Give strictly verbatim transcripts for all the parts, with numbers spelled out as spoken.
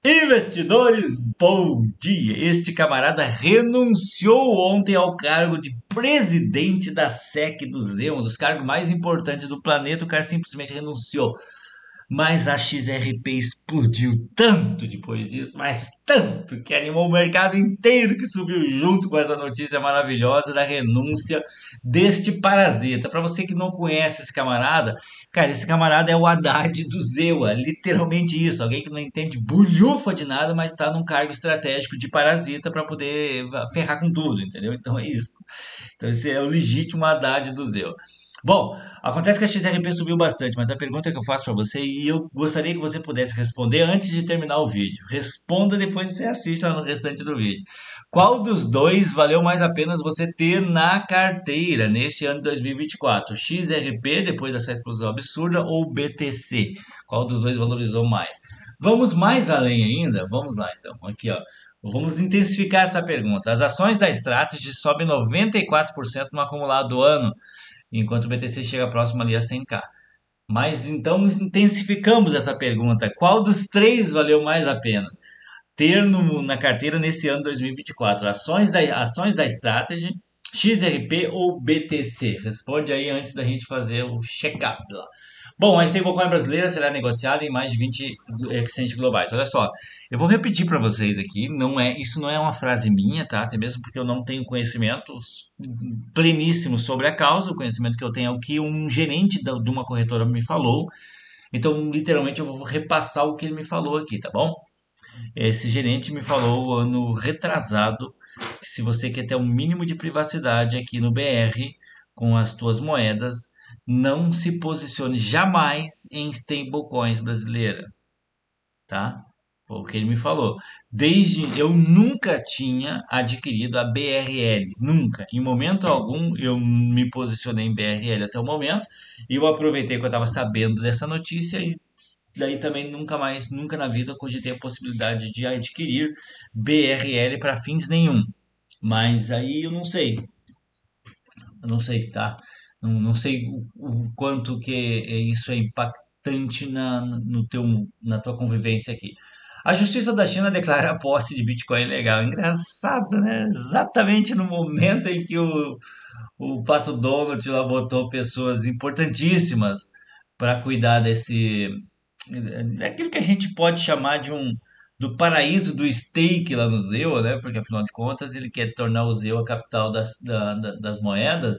Investidores, bom dia! Este camarada renunciou ontem ao cargo de presidente da S E C do Z E U, um dos cargos mais importantes do planeta. O cara simplesmente renunciou. Mas a X R P explodiu tanto depois disso, mas tanto, que animou o mercado inteiro, que subiu junto com essa notícia maravilhosa da renúncia deste parasita. Para você que não conhece esse camarada, cara, esse camarada é o Haddad do Zewa, literalmente isso. Alguém que não entende bulhufa de nada, mas está num cargo estratégico de parasita para poder ferrar com tudo, entendeu? Então é isso. Então esse é o legítimo Haddad do Zewa. Bom, acontece que a X R P subiu bastante, mas a pergunta que eu faço para você e eu gostaria que você pudesse responder antes de terminar o vídeo. Responda depois que você assiste lá no restante do vídeo. Qual dos dois valeu mais a pena você ter na carteira neste ano de dois mil e vinte e quatro? X R P, depois dessa explosão absurda, ou B T C? Qual dos dois valorizou mais? Vamos mais além ainda? Vamos lá então. Aqui, ó. Vamos intensificar essa pergunta. As ações da Strategy sobem noventa e quatro por cento no acumulado do ano, enquanto o B T C chega próximo ali a cem k. Mas então intensificamos essa pergunta. Qual dos três valeu mais a pena ter no- na carteira nesse ano dois mil e vinte e quatro? Ações da, ações da Strategy, X R P ou B T C? Responde aí antes da gente fazer o check-up lá. Bom, a stablecoin brasileira será negociada em mais de vinte exchanges globais. Olha só, eu vou repetir para vocês aqui, não é, isso não é uma frase minha, tá? Até mesmo porque eu não tenho conhecimento pleníssimo sobre a causa. O conhecimento que eu tenho é o que um gerente da- de uma corretora me falou. Então, literalmente, eu vou repassar o que ele me falou aqui, tá bom? Esse gerente me falou ano retrasado que se você quer ter um mínimo de privacidade aqui no B R com as tuas moedas, não se posicione jamais em stablecoins brasileira, tá? Foi o que ele me falou. Desde eu nunca tinha adquirido a B R L, nunca, em momento algum eu me posicionei em B R L até o momento. E eu aproveitei que eu estava sabendo dessa notícia e daí também nunca mais, nunca na vida cogitei a possibilidade de adquirir B R L para fins nenhum. Mas aí eu não sei, eu não sei, tá? Não, não sei o, o quanto que isso é impactante na, no teu, na tua convivência aqui. A Justiça da China declara a posse de Bitcoin ilegal. Engraçado, né? Exatamente no momento em que o, o Pato Donald lá botou pessoas importantíssimas para cuidar desse, é aquilo que a gente pode chamar de um do paraíso do stake lá no Zewa, né? Porque afinal de contas ele quer tornar o Zewa a capital das, da- da- das moedas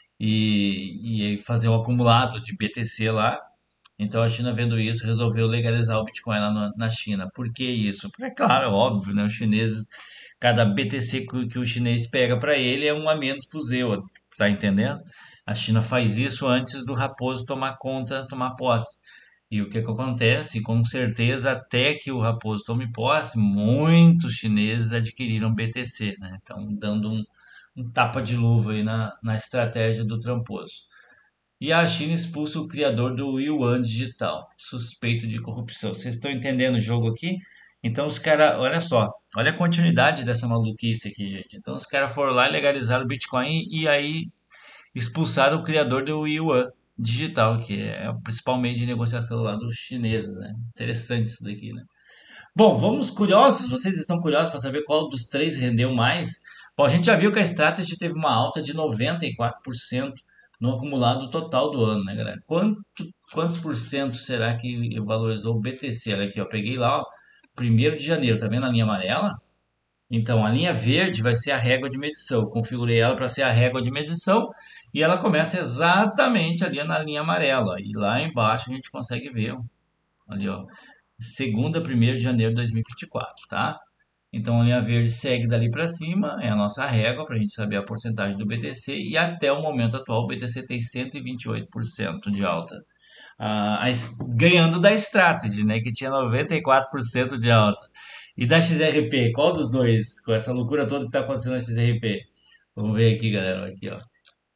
e, e fazer um acumulado de B T C lá. Então a China, vendo isso, resolveu legalizar o Bitcoin lá na, na China. Por que isso? Porque é claro, é óbvio, né? Os chineses, cada B T C que, que o chinês pega para ele é um a menos para o Zewa, tá entendendo? A China faz isso antes do Raposo tomar conta, tomar posse. E o que que acontece? Com certeza, até que o Raposo tome posse, muitos chineses adquiriram B T C, né? Então, dando um, um tapa de luva aí na, na estratégia do tramposo. E a China expulsa o criador do Yuan Digital, suspeito de corrupção. Vocês estão entendendo o jogo aqui? Então os caras, olha só, olha a continuidade dessa maluquice aqui, gente. Então os caras foram lá e legalizaram o Bitcoin e aí expulsaram o criador do Yuan Digital, que é o principal meio de negociação lá dos chineses, né? Interessante isso daqui, né? Bom, vamos curiosos, vocês estão curiosos para saber qual dos três rendeu mais? Bom, a gente já viu que a Strategy teve uma alta de noventa e quatro por cento no acumulado total do ano, né, galera? Quanto, quantos por cento será que valorizou o B T C? Olha aqui, ó, peguei lá, ó, primeiro de janeiro, tá vendo a linha amarela? Então, a linha verde vai ser a régua de medição. Eu configurei ela para ser a régua de medição e ela começa exatamente ali na linha amarela. E lá embaixo a gente consegue ver, ó, ali, ó, segunda a primeiro de janeiro de dois mil e vinte e quatro, tá? Então a linha verde segue dali para cima, é a nossa régua para a gente saber a porcentagem do B T C e até o momento atual o B T C tem cento e vinte e oito por cento de alta. Ah, a es- ganhando da Strategy, né, que tinha noventa e quatro por cento de alta. E da X R P, qual dos dois? Com essa loucura toda que está acontecendo na X R P? Vamos ver aqui, galera, aqui, ó.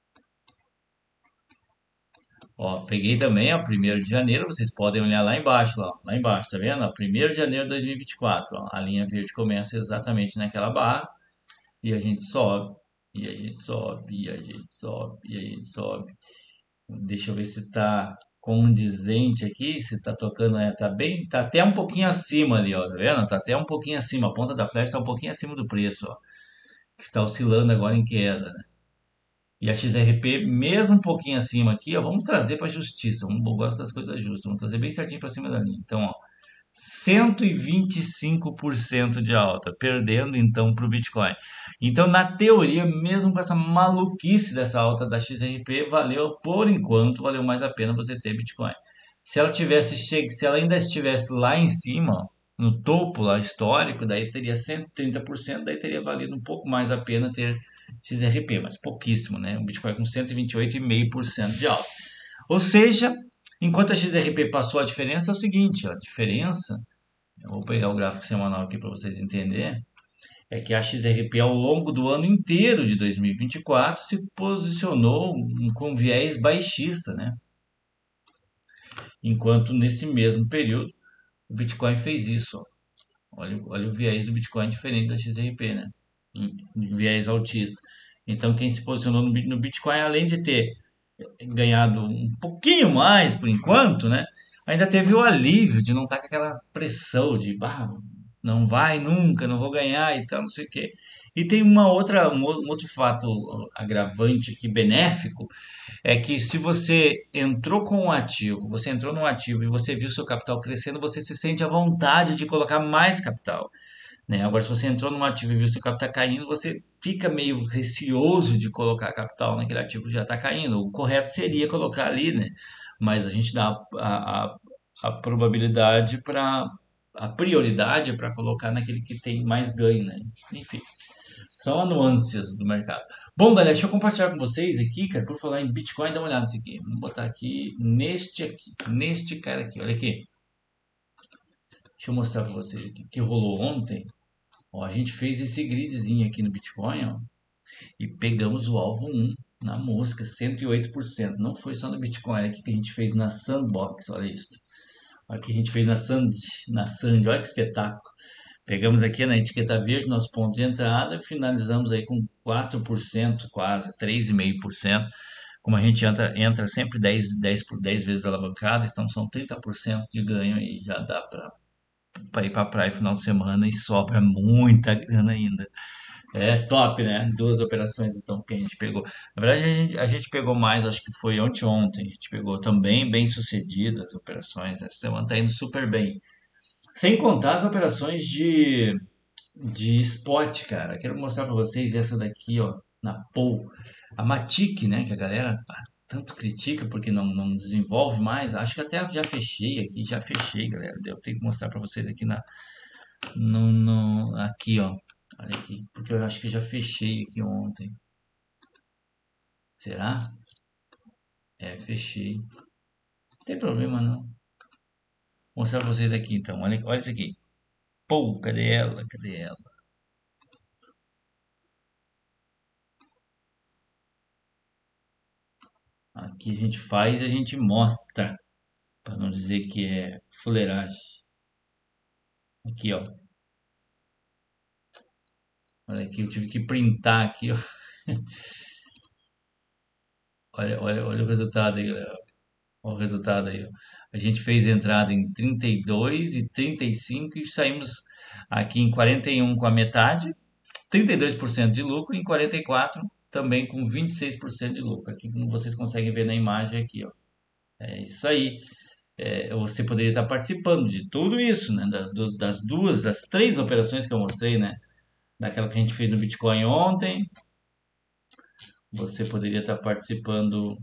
Ó, peguei também, ó, primeiro de janeiro, vocês podem olhar lá embaixo, lá, lá embaixo, tá vendo? Ó, primeiro de janeiro de dois mil e vinte e quatro, ó, a linha verde começa exatamente naquela barra e a gente sobe, e a gente sobe, e a gente sobe, e a gente sobe. Deixa eu ver se tá. condizente aqui, se tá tocando, é, tá bem, tá até um pouquinho acima ali, ó, tá vendo? Tá até um pouquinho acima, a ponta da flecha tá um pouquinho acima do preço, ó, que está oscilando agora em queda, né? E a X R P, mesmo um pouquinho acima aqui, ó, vamos trazer para a justiça, vamos, eu gosto das coisas justas, vamos trazer bem certinho para cima da linha. Então, ó, cento e vinte e cinco por cento de alta, perdendo então para o Bitcoin. Então, na teoria, mesmo com essa maluquice dessa alta da X R P, valeu, por enquanto, valeu mais a pena você ter Bitcoin. Se ela tivesse che... se ela ainda estivesse lá em cima, no topo lá histórico, daí teria cento e trinta por cento, daí teria valido um pouco mais a pena ter X R P, mas pouquíssimo, né? O Bitcoin com cento e vinte e oito vírgula cinco por cento de alta. Ou seja, enquanto a X R P passou a diferença, é o seguinte, ó, a diferença, eu vou pegar o gráfico semanal aqui para vocês entenderem, é que a X R P ao longo do ano inteiro de dois mil e vinte e quatro se posicionou com viés baixista, né? Enquanto nesse mesmo período o Bitcoin fez isso, ó. Olha, olha o viés do Bitcoin diferente da X R P, né? Em, em viés altista. Então quem se posicionou no, no Bitcoin, além de ter ganhado um pouquinho mais por enquanto, né? Ainda teve o alívio de não estar com aquela pressão de bah, não vai nunca, não vou ganhar e tal, não sei o quê. E tem uma outra, um outro fato agravante aqui, benéfico, é que se você entrou com um ativo, você entrou num ativo e você viu seu capital crescendo, você se sente à vontade de colocar mais capital, né? Agora, se você entrou num ativo e viu seu capital caindo, você fica meio receoso de colocar capital naquele ativo que já está caindo. O correto seria colocar ali, né? Mas a gente dá a, a, a probabilidade para a prioridade para colocar naquele que tem mais ganho, né? Enfim, são as nuances do mercado. Bom, galera, deixa eu compartilhar com vocês aqui, cara, por falar em Bitcoin, dá uma olhada nisso aqui. Vamos botar aqui neste aqui, neste cara aqui, olha aqui. Deixa eu mostrar para vocês aqui o que rolou ontem. Ó, a gente fez esse gridzinho aqui no Bitcoin, ó, e pegamos o alvo um na mosca, cento e oito por cento. Não foi só no Bitcoin, olha aqui que a gente fez na Sandbox, olha isso. Olha o que a gente fez na Sand, na Sand, olha que espetáculo. Pegamos aqui na etiqueta verde nosso ponto de entrada e finalizamos aí com quatro por cento, quase três vírgula cinco por cento. Como a gente entra, entra sempre dez, dez por dez vezes alavancado, então são trinta por cento de ganho e já dá para ir para a praia final de semana e sobra muita grana ainda. É top, né? Duas operações então que a gente pegou. Na verdade, a gente, a gente pegou mais, acho que foi ontem. A gente pegou também bem sucedidas as operações. Essa semana tá indo super bem. Sem contar as operações de, de spot, cara. Quero mostrar para vocês essa daqui, ó, na Pou. A Matic, né? Que a galera ah, tanto critica porque não, não desenvolve mais. Acho que até já fechei aqui, já fechei, galera. Eu tenho que mostrar para vocês aqui na, no, no, aqui, ó. Olha aqui, porque eu acho que eu já fechei aqui ontem. Será? É, fechei. Não tem problema não. Vou mostrar pra vocês aqui então. Olha, olha isso aqui. Pô, cadê ela? Cadê ela? Aqui a gente faz e a gente mostra. Para não dizer que é fuleiragem. Aqui, ó. Olha aqui, eu tive que printar aqui, ó. Olha, olha, olha o resultado aí, galera. Olha o resultado aí, ó. A gente fez entrada em trinta e dois e trinta e cinco e saímos aqui em quarenta e um com a metade, trinta e dois por cento de lucro, e em quarenta e quatro também com vinte e seis por cento de lucro. Aqui como vocês conseguem ver na imagem aqui, ó. É isso aí. É, você poderia estar participando de tudo isso, né? Da- do- das duas, das três operações que eu mostrei, né? Daquela que a gente fez no Bitcoin ontem. Você poderia estar participando.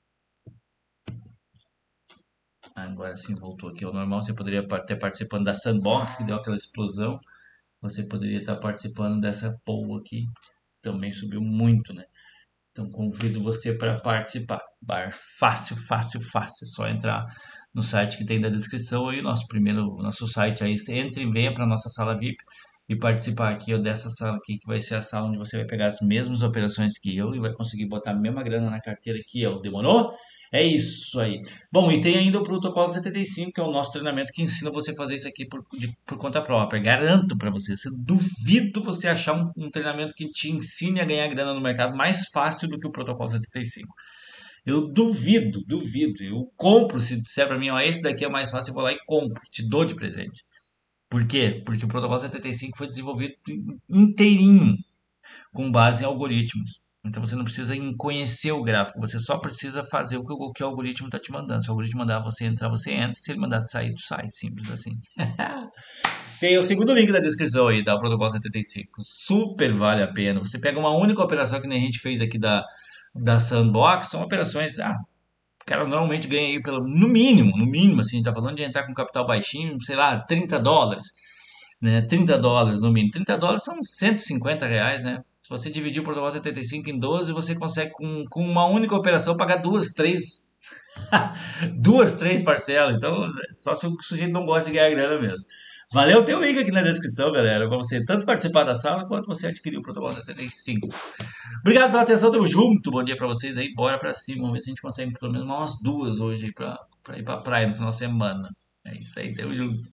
Agora sim voltou aqui ao normal. Você poderia estar participando da Sandbox, que deu aquela explosão. Você poderia estar participando dessa poll aqui. Também subiu muito, né? Então convido você para participar. Bar fácil, fácil, fácil. É só entrar no site que tem da descrição aí, nosso primeiro, nosso site aí. Você entra e venha para nossa sala V I P e participar aqui ó, dessa sala aqui, que vai ser a sala onde você vai pegar as mesmas operações que eu e vai conseguir botar a mesma grana na carteira aqui, ó. Demorou? É isso aí. Bom, e tem ainda o protocolo setenta e cinco, que é o nosso treinamento que ensina você a fazer isso aqui por, de- por conta própria. Garanto para você. Eu duvido você achar um, um treinamento que te ensine a ganhar grana no mercado mais fácil do que o protocolo setenta e cinco. Eu duvido, duvido. Eu compro, se disser pra mim, ó, esse daqui é mais fácil, eu vou lá e compro, te dou de presente. Por quê? Porque o protocolo setenta e cinco foi desenvolvido inteirinho com base em algoritmos. Então você não precisa em conhecer o gráfico, você só precisa fazer o que o, que o algoritmo está te mandando. Se o algoritmo mandar você entrar, você entra. Se ele mandar sair, tu sai. Simples assim. Tem o segundo link na descrição aí, tá? O protocolo setenta e cinco. Super vale a pena. Você pega uma única operação que nem a gente fez aqui da, da Sandbox, são operações. Ah, o cara normalmente ganha aí pelo, no mínimo, no mínimo, assim, tá falando de entrar com capital baixinho, sei lá, trinta dólares, né? Trinta dólares no mínimo. Trinta dólares são cento e cinquenta reais, né? Se você dividir o protocolo setenta e cinco em doze, você consegue com, com uma única operação pagar duas, três, duas, três parcelas. Então, só se o sujeito não gosta de ganhar grana mesmo. Valeu, tem o link aqui na descrição, galera, para você tanto participar da sala quanto você adquirir o protocolo setenta e cinco. Obrigado pela atenção, tamo junto. Bom dia pra vocês aí, bora pra cima. Vamos ver se a gente consegue pelo menos umas duas hoje aí pra, pra ir pra praia no final de semana. É isso aí, tamo junto.